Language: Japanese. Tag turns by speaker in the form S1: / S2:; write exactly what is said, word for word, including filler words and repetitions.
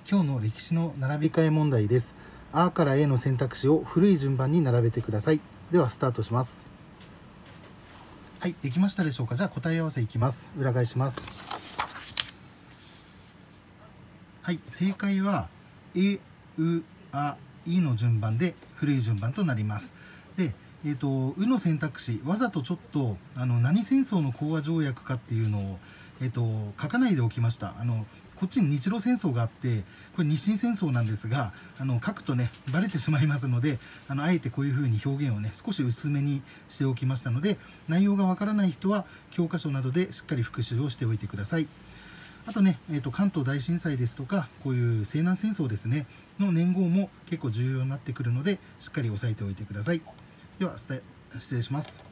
S1: 今日の歴史の並び替え問題です。あから A の選択肢を古い順番に並べてください。ではスタートします。はい、できましたでしょうか。じゃあ答え合わせいきます。裏返します。はい、正解は え、う、あ、いの順番で古い順番となります。で、えーと、うの選択肢、わざとちょっとあの何戦争の講和条約かっていうのを、えーと、書かないでおきました。あのこっちに日露戦争があって、これ日清戦争なんですが、あの書くとねバレてしまいますので、あのあえてこういうふうに表現をね少し薄めにしておきましたので、内容がわからない人は教科書などでしっかり復習をしておいてください。あとね、えーと、関東大震災ですとか、こういう西南戦争ですねの年号も結構重要になってくるので、しっかり押さえておいてください。では失礼します。